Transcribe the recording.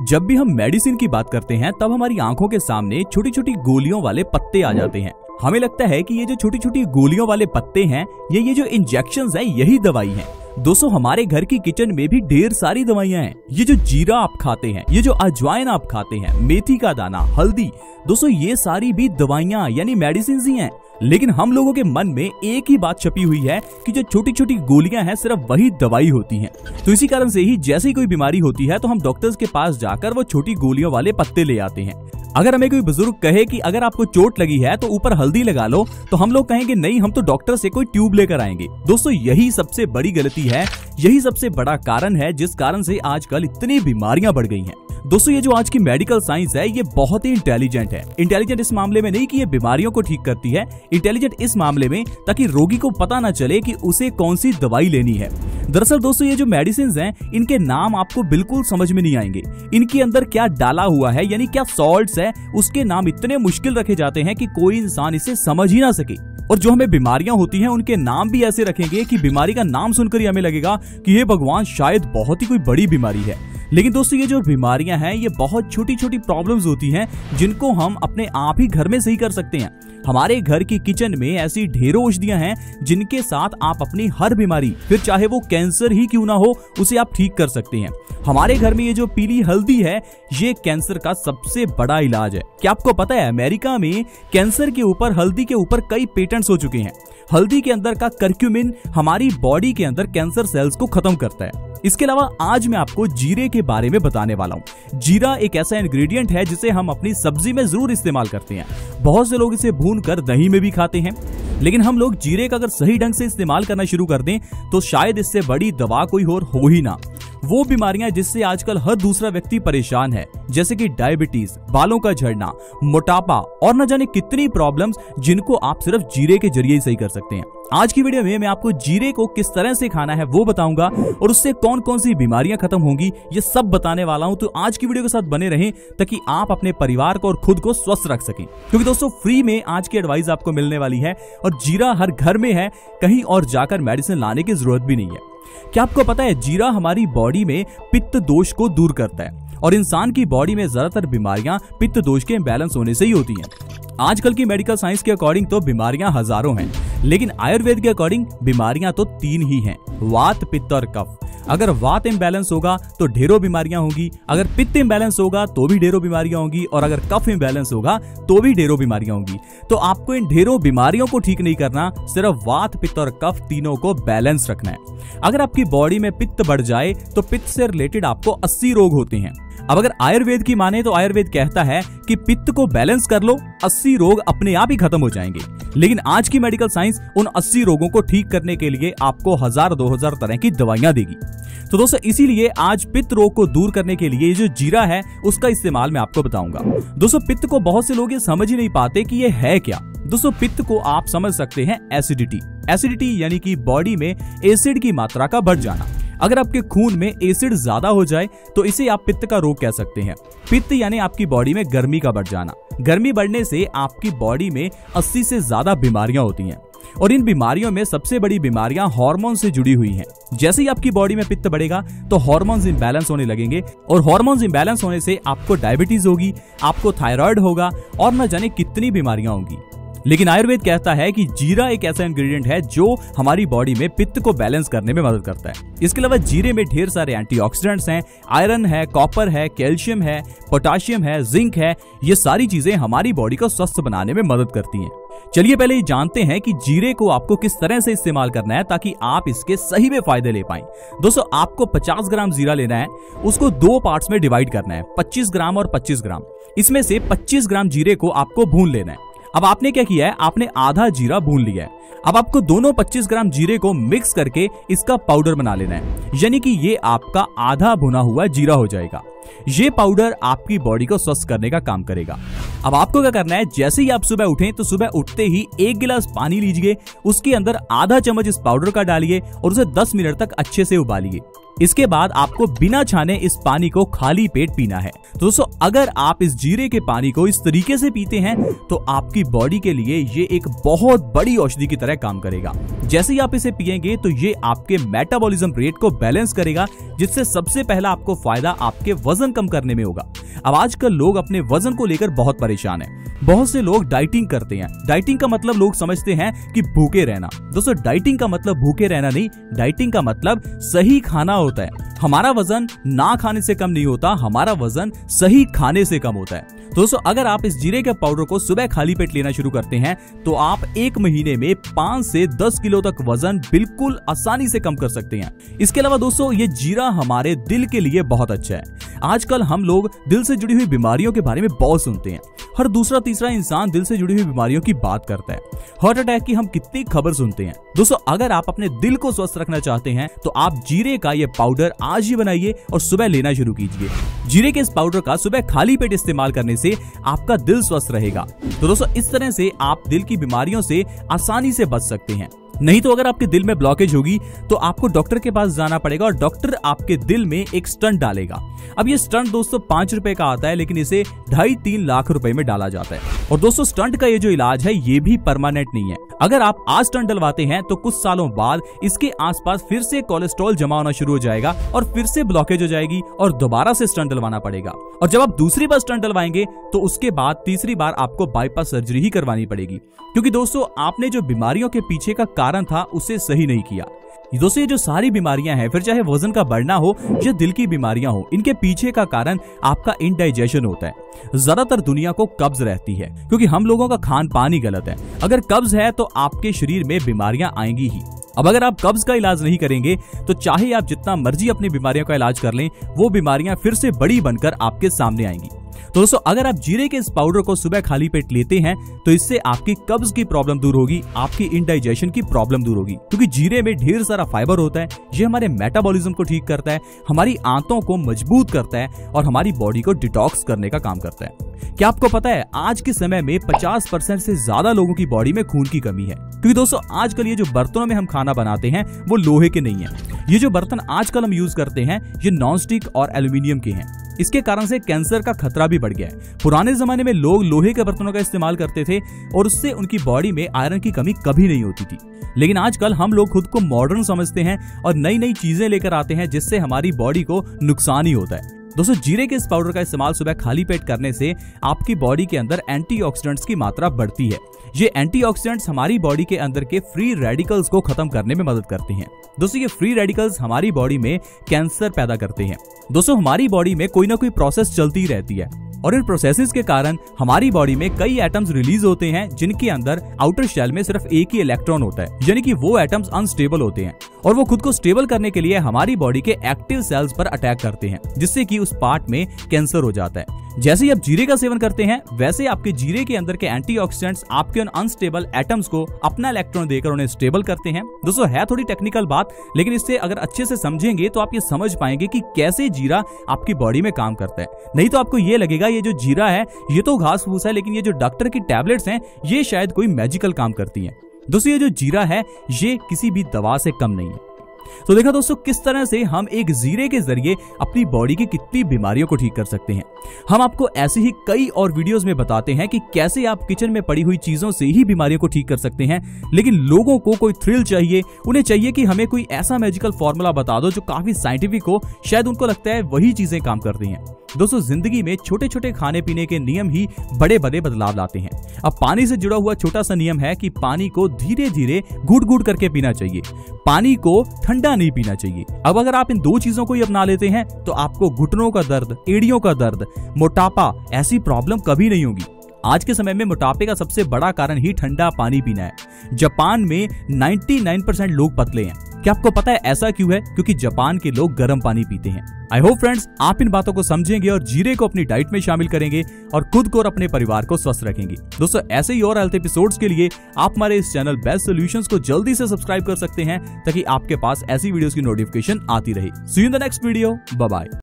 जब भी हम मेडिसिन की बात करते हैं तब हमारी आंखों के सामने छोटी छोटी गोलियों वाले पत्ते आ जाते हैं। हमें लगता है कि ये जो छोटी छोटी गोलियों वाले पत्ते हैं ये जो इंजेक्शंस हैं यही दवाई हैं। दोस्तों हमारे घर की किचन में भी ढेर सारी दवाइयां हैं। ये जो जीरा आप खाते हैं, ये जो अजवाइन आप खाते हैं, मेथी का दाना, हल्दी, दोस्तों ये सारी भी दवाइयां यानी मेडिसिन ही हैं। लेकिन हम लोगों के मन में एक ही बात छपी हुई है कि जो छोटी छोटी गोलियां हैं सिर्फ वही दवाई होती हैं। तो इसी कारण से ही जैसे ही कोई बीमारी होती है तो हम डॉक्टर्स के पास जाकर वो छोटी गोलियों वाले पत्ते ले आते हैं। अगर हमें कोई बुजुर्ग कहे कि अगर आपको चोट लगी है तो ऊपर हल्दी लगा लो, तो हम लोग कहेंगे नहीं, हम तो डॉक्टर से कोई ट्यूब लेकर आएंगे। दोस्तों यही सबसे बड़ी गलती है, यही सबसे बड़ा कारण है जिस कारण से आजकल इतनी बीमारियां बढ़ गई हैं। दोस्तों ये जो आज की मेडिकल साइंस है ये बहुत ही इंटेलिजेंट है। इंटेलिजेंट इस मामले में नहीं कि ये बीमारियों को ठीक करती है, इंटेलिजेंट इस मामले में ताकि रोगी को पता न चले कि उसे कौन सी दवाई लेनी है। दरअसल दोस्तों ये जो मेडिसिन हैं इनके नाम आपको बिल्कुल समझ में नहीं आएंगे। इनके अंदर क्या डाला हुआ है यानी क्या सॉल्ट्स है, उसके नाम इतने मुश्किल रखे जाते हैं कि कोई इंसान इसे समझ ही ना सके। और जो हमें बीमारियां होती हैं उनके नाम भी ऐसे रखेंगे कि बीमारी का नाम सुनकर ही हमें लगेगा कि ये भगवान शायद बहुत ही कोई बड़ी बीमारी है। लेकिन दोस्तों ये जो बीमारियां हैं ये बहुत छोटी छोटी प्रॉब्लम्स होती हैं जिनको हम अपने आप ही घर में सही कर सकते हैं। हमारे घर की किचन में ऐसी ढेरों औषधियां हैं जिनके साथ आप अपनी हर बीमारी, फिर चाहे वो कैंसर ही क्यों ना हो, उसे आप ठीक कर सकते हैं। हमारे घर में ये जो पीली हल्दी है ये कैंसर का सबसे बड़ा इलाज है। क्या आपको पता है अमेरिका में कैंसर के ऊपर हल्दी के ऊपर कई पेटेंट्स हो चुके हैं। हल्दी के अंदर का कर्क्यूमिन हमारी बॉडी के अंदर कैंसर सेल्स को खत्म करता है। इसके अलावा आज मैं आपको जीरे के बारे में बताने वाला हूँ। जीरा एक ऐसा इंग्रेडिएंट है जिसे हम अपनी सब्जी में जरूर इस्तेमाल करते हैं। बहुत से लोग इसे भूनकर दही में भी खाते हैं। लेकिन हम लोग जीरे का अगर सही ढंग से इस्तेमाल करना शुरू कर दें तो शायद इससे बड़ी दवा कोई और हो ही ना। वो बीमारियां जिससे आजकल हर दूसरा व्यक्ति परेशान है, जैसे कि डायबिटीज, बालों का झड़ना, मोटापा और न जाने कितनी प्रॉब्लम्स जिनको आप सिर्फ जीरे के जरिए ही सही कर सकते हैं। आज की वीडियो में मैं आपको जीरे को किस तरह से खाना है वो बताऊंगा और उससे कौन कौन सी बीमारियां खत्म होंगी ये सब बताने वाला हूं। तो आज की वीडियो के साथ बने रहें ताकि आप अपने परिवार को और खुद को स्वस्थ रख सकें, क्योंकि दोस्तों फ्री में आज की एडवाइस आपको मिलने वाली है और जीरा हर घर में है, कहीं और जाकर मेडिसिन लाने की जरूरत भी नहीं है। क्या आपको पता है जीरा हमारी बॉडी में पित्त दोष को दूर करता है और इंसान की बॉडी में ज्यादातर बीमारियां पित्त दोष के इम्बैलेंस होने से ही होती हैं। आजकल की मेडिकल साइंस के अकॉर्डिंग तो बीमारियां हजारों हैं, लेकिन आयुर्वेद के अकॉर्डिंग बीमारियां तो 3 ही हैं, वात, पित्त और कफ। अगर वात इम्बैलेंस होगा तो ढेरों बीमारियां होगी, अगर पित्त इम्बैलेंस होगा तो भी ढेरों बीमारियां होंगी और अगर कफ इम्बैलेंस होगा तो भी ढेरों बीमारियां होंगी। तो आपको इन ढेरों बीमारियों को ठीक नहीं करना, सिर्फ वात, पित्त और कफ तीनों को बैलेंस रखना है। अगर आपकी बॉडी में पित्त बढ़ जाए तो पित्त से रिलेटेड आपको 80 रोग होते हैं। अब अगर आयुर्वेद की माने तो आयुर्वेद कहता है कि पित्त को बैलेंस कर लो, 80 रोग अपने आप ही खत्म हो जाएंगे। लेकिन आज की मेडिकल साइंस उन 80 रोगों को ठीक करने के लिए आपको 1000-2000 तरह की दवाइयां देगी। तो दोस्तों इसीलिए आज पित्त रोग को दूर करने के लिए जो जीरा है उसका इस्तेमाल मैं आपको बताऊंगा। दोस्तों पित्त को बहुत से लोग ये समझ ही नहीं पाते कि ये है क्या। दोस्तों पित्त को आप समझ सकते हैं एसिडिटी। एसिडिटी यानी कि बॉडी में एसिड की मात्रा का बढ़ जाना। अगर आपके खून में एसिड ज्यादा हो जाए तो इसे आप पित्त का रोग कह सकते हैं। पित्त यानी आपकी बॉडी में गर्मी का बढ़ जाना। गर्मी बढ़ने से आपकी बॉडी में 80 से ज्यादा बीमारियां होती हैं और इन बीमारियों में सबसे बड़ी बीमारियां हार्मोन से जुड़ी हुई हैं। जैसे ही आपकी बॉडी में पित्त बढ़ेगा तो हार्मोन्स इम्बैलेंस होने लगेंगे और हार्मोन्स इम्बैलेंस होने से आपको डायबिटीज होगी, आपको थायराइड होगा और न जाने कितनी बीमारियां होंगी। लेकिन आयुर्वेद कहता है कि जीरा एक ऐसा इंग्रेडिएंट है जो हमारी बॉडी में पित्त को बैलेंस करने में मदद करता है। इसके अलावा जीरे में ढेर सारे एंटीऑक्सीडेंट्स हैं, आयरन है, कॉपर है, कैल्शियम है, पोटाशियम है, जिंक है। ये सारी चीजें हमारी बॉडी को स्वस्थ बनाने में मदद करती हैं। चलिए पहले ये जानते हैं कि जीरे को आपको किस तरह से इस्तेमाल करना है ताकि आप इसके सही में फायदे ले पाएं। दोस्तों आपको 50 ग्राम जीरा लेना है, उसको 2 पार्ट्स में डिवाइड करना है, 25 ग्राम और 25 ग्राम। इसमें से 25 ग्राम जीरे को आपको भून लेना है। अब आपने क्या किया है, आपने आधा जीरा भून लिया है। अब आपको दोनों 25 ग्राम जीरे को मिक्स करके इसका पाउडर बना लेना है, यानी कि ये आपका आधा भुना हुआ जीरा हो जाएगा। ये पाउडर आपकी बॉडी को स्वस्थ करने का काम करेगा। अब आपको क्या करना है, जैसे ही आप सुबह उठें तो सुबह उठते ही 1 गिलास पानी लीजिए, उसके अंदर आधा चम्मच इस पाउडर का डालिए और उसे 10 मिनट तक अच्छे से उबालिए। इसके बाद आपको बिना छाने इस पानी को खाली पेट पीना है। तो दोस्तों अगर आप इस जीरे के पानी को इस तरीके से पीते हैं तो आपकी बॉडी के लिए ये एक बहुत बड़ी औषधि की तरह काम करेगा। जैसे ही आप इसे पिएंगे तो ये आपके मेटाबॉलिज्म रेट को बैलेंस करेगा, जिससे सबसे पहला आपको फायदा आपके वजन कम करने में होगा। अब आजकल लोग अपने वजन को लेकर बहुत परेशान हैं। बहुत से लोग डाइटिंग करते हैं। डाइटिंग का मतलब लोग समझते हैं कि भूखे रहना। दोस्तों डाइटिंग का मतलब भूखे रहना नहीं, डाइटिंग का मतलब सही खाना होता है। हमारा वजन ना खाने से कम नहीं होता, हमारा वजन सही खाने से कम होता है। दोस्तों अगर आप इस जीरे के पाउडर को सुबह खाली पेट लेना शुरू करते हैं तो आप 1 महीने में 5 से 10 किलो तक वजन बिल्कुल आसानी से कम कर सकते हैं। इसके अलावा दोस्तों ये जीरा हमारे दिल के लिए बहुत अच्छा है। आजकल हम लोग दिल से जुड़ी हुई बीमारियों के बारे में बहुत सुनते हैं। हर दूसरा तीसरा इंसान दिल से जुड़ी हुई बीमारियों की बात करता है। हार्ट अटैक की हम कितनी खबर सुनते हैं। दोस्तों अगर आप अपने दिल को स्वस्थ रखना चाहते हैं तो आप जीरे का ये पाउडर आज ही बनाइए और सुबह लेना शुरू कीजिए। जीरे के इस पाउडर का सुबह खाली पेट इस्तेमाल करने से आपका दिल स्वस्थ रहेगा। तो दोस्तों इस तरह से आप दिल की बीमारियों से आसानी से बच सकते हैं। नहीं तो अगर आपके दिल में ब्लॉकेज होगी तो आपको डॉक्टर के पास जाना पड़ेगा और डॉक्टर आपके दिल में एक स्टंट डालेगा। अब ये स्टंट दोस्तों 5 रुपए का आता है, लेकिन इसे 2.5-3 लाख रुपए में डाला जाता है। और दोस्तों स्टंट का ये जो इलाज है ये भी परमानेंट नहीं है। अगर आप आज स्टंट डलवाते हैं तो कुछ सालों बाद इसके आसपास फिर से कोलेस्ट्रॉल जमा होना शुरू हो जाएगा और फिर से ब्लॉकेज हो जाएगी और दोबारा से स्टंट डलवाना पड़ेगा। और जब आप दूसरी बार स्टंट डलवाएंगे तो उसके बाद तीसरी बार आपको बाईपास सर्जरी ही करवानी पड़ेगी, क्योंकि दोस्तों आपने जो बीमारियों के पीछे का कारण था उसे सही नहीं किया। दोस्तों ये जो सारी बीमारियां हैं, फिर चाहे वजन का बढ़ना हो या दिल की बीमारियां हो, इनके पीछे का कारण आपका इंडाइजेशन होता है। ज्यादातर दुनिया को कब्ज रहती है क्योंकि हम लोगों का खान पान ही गलत है। अगर कब्ज है तो आपके शरीर में बीमारियां आएंगी ही। अब अगर आप कब्ज का इलाज नहीं करेंगे तो चाहे आप जितना मर्जी अपनी बीमारियों का इलाज कर लें, वो बीमारियां फिर से बड़ी बनकर आपके सामने आएंगी। तो दोस्तों अगर आप जीरे के इस पाउडर को सुबह खाली पेट लेते हैं तो इससे आपकी कब्ज की प्रॉब्लम दूर होगी, आपकी इंडाइजेशन की प्रॉब्लम दूर होगी, क्योंकि जीरे में ढेर सारा फाइबर होता है। ये हमारे मेटाबॉलिज्म को ठीक करता है, हमारी आंतों को मजबूत करता है और हमारी बॉडी को डिटॉक्स करने का काम करता है। क्या आपको पता है आज के समय में 50% से ज्यादा लोगों की बॉडी में खून की कमी है, क्योंकि दोस्तों आजकल ये जो बर्तनों में हम खाना बनाते हैं वो लोहे के नहीं है। ये जो बर्तन आजकल हम यूज करते हैं ये नॉन स्टिक और एल्यूमिनियम के हैं। इसके कारण से कैंसर का खतरा भी बढ़ गया है। पुराने जमाने में लोग लोहे के बर्तनों का इस्तेमाल करते थे और उससे उनकी बॉडी में आयरन की कमी कभी नहीं होती थी, लेकिन आजकल हम लोग खुद को मॉडर्न समझते हैं और नई नई चीजें लेकर आते हैं जिससे हमारी बॉडी को नुकसान ही होता है। दोस्तों जीरे के इस पाउडर का इस्तेमाल सुबह खाली पेट करने से आपकी बॉडी के अंदर एंटीऑक्सीडेंट्स की मात्रा बढ़ती है। ये एंटीऑक्सीडेंट्स हमारी बॉडी के अंदर के फ्री रेडिकल्स को खत्म करने में मदद करते हैं। दोस्तों ये फ्री रेडिकल्स हमारी बॉडी में कैंसर पैदा करते हैं। दोस्तों हमारी बॉडी में कोई ना कोई प्रोसेस चलती रहती है और इन प्रोसेसेस के कारण हमारी बॉडी में कई एटम्स रिलीज होते हैं जिनके अंदर आउटर शेल में सिर्फ एक ही इलेक्ट्रॉन होता है, यानी कि वो एटम्स अनस्टेबल होते हैं और वो खुद को स्टेबल करने के लिए हमारी बॉडी के एक्टिव सेल्स पर अटैक करते हैं, जिससे कि उस पार्ट में कैंसर हो जाता है। जैसे ही आप जीरे का सेवन करते हैं वैसे आपके जीरे के अंदर के एंटीऑक्सीडेंट्स आपके उन अनस्टेबल एटम्स को अपना इलेक्ट्रॉन देकर उन्हें स्टेबल करते हैं। दोस्तों है थोड़ी टेक्निकल बात, लेकिन इससे अगर अच्छे से समझेंगे तो आप ये समझ पाएंगे कि कैसे जीरा आपकी बॉडी में काम करता है। नहीं तो आपको ये लगेगा ये जो जीरा है ये तो घास फूस है, लेकिन ये जो डॉक्टर की टैबलेट्स हैं ये शायद कोई मैजिकल काम करती हैं। दोस्तों ये जो जीरा है ये किसी भी दवा से कम नहीं है। तो देखा दोस्तों किस तरह से हम एक जीरे के जरिए अपनी बॉडी की कितनी बीमारियों को ठीक कर सकते हैं। हम आपको ऐसे ही कई और वीडियोस में बताते हैं कि कैसे आप किचन में पड़ी हुई चीजों से ही बीमारियों को ठीक कर सकते हैं, लेकिन लोगों को कोई थ्रिल चाहिए, उन्हें चाहिए कि हमें कोई ऐसा मैजिकल फॉर्मूला बता दो जो काफी साइंटिफिक हो, शायद उनको लगता है वही चीजें काम करती हैं। दोस्तों जिंदगी में छोटे छोटे खाने पीने के नियम ही बड़े बड़े बदलाव लाते हैं। अब पानी से जुड़ा हुआ छोटा सा नियम है कि पानी को धीरे धीरे घूट घूट करके पीना चाहिए, पानी को ठंडा नहीं पीना चाहिए। अब अगर आप इन दो चीजों को ही अपना लेते हैं तो आपको घुटनों का दर्द, एड़ियों का दर्द, मोटापा ऐसी प्रॉब्लम कभी नहीं होगी। आज के समय में मोटापे का सबसे बड़ा कारण ही ठंडा पानी पीना है। जापान में 99% लोग पतले हैं। क्या आपको पता है ऐसा क्यों है? क्योंकि जापान के लोग गर्म पानी पीते हैं। आई होप फ्रेंड्स आप इन बातों को समझेंगे और जीरे को अपनी डाइट में शामिल करेंगे और खुद को और अपने परिवार को स्वस्थ रखेंगे। दोस्तों ऐसे ही और हेल्थ एपिसोड्स के लिए आप हमारे इस चैनल बेस्ट सॉल्यूशंस को जल्दी से सब्सक्राइब कर सकते हैं ताकि आपके पास ऐसी वीडियोस की नोटिफिकेशन आती रहे। See you in the next video, bye bye.